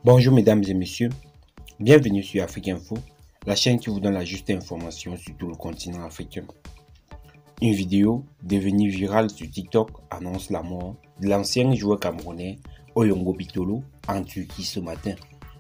Bonjour mesdames et messieurs, bienvenue sur Afrique Info, la chaîne qui vous donne la juste information sur tout le continent africain. Une vidéo devenue virale sur TikTok annonce la mort de l'ancien joueur camerounais Oyongo Bitolo en Turquie ce matin.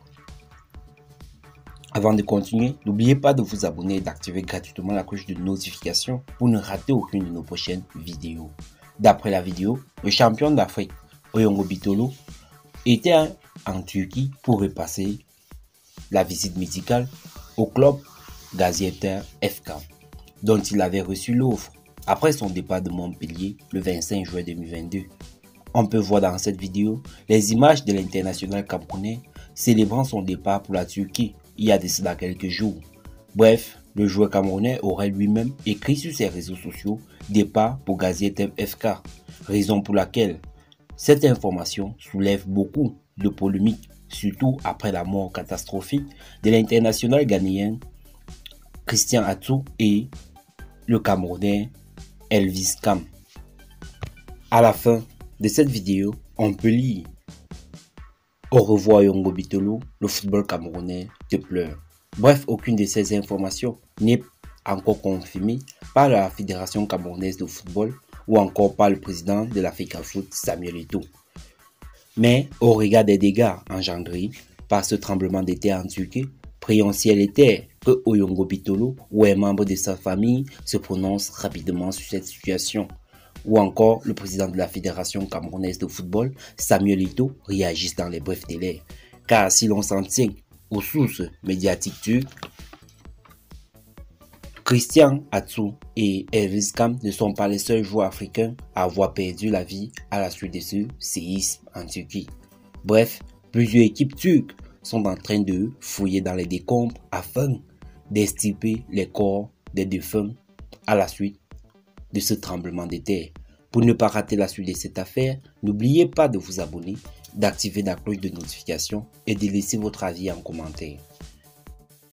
Avant de continuer, n'oubliez pas de vous abonner et d'activer gratuitement la cloche de notification pour ne rater aucune de nos prochaines vidéos. D'après la vidéo, le champion d'Afrique Oyongo Bitolo était en Turquie pour repasser la visite médicale au club Gaziantep FK, dont il avait reçu l'offre après son départ de Montpellier le 25 juin 2022. On peut voir dans cette vidéo les images de l'international camerounais célébrant son départ pour la Turquie il y a de cela quelques jours. Bref, le joueur camerounais aurait lui-même écrit sur ses réseaux sociaux « Départ pour Gaziantep FK », raison pour laquelle cette information soulève beaucoup de polémiques, surtout après la mort catastrophique de l'international ghanéen Christian Atsu et le Camerounais Elvis Cam. À la fin de cette vidéo, on peut lire « Au revoir Oyongo Bitolo, le football camerounais te pleure ». Bref, aucune de ces informations n'est encore confirmée par la Fédération camerounaise de football ou encore par le président de l'Africa Foot, Samuel Eto'o. Mais au regard des dégâts engendrés par ce tremblement de terre en Turquie, prions ciel et terre que Oyongo Bitolo ou un membre de sa famille se prononce rapidement sur cette situation. Ou encore le président de la Fédération camerounaise de football, Samuel Eto'o, réagisse dans les brefs délais. Car si l'on s'en tient aux sources médiatiques turques, Christian Atsu et Elvis Cam ne sont pas les seuls joueurs africains à avoir perdu la vie à la suite de ce séisme en Turquie. Bref, plusieurs équipes turques sont en train de fouiller dans les décombres afin d'extirper les corps des défunts à la suite de ce tremblement de terre. Pour ne pas rater la suite de cette affaire, n'oubliez pas de vous abonner, d'activer la cloche de notification et de laisser votre avis en commentaire.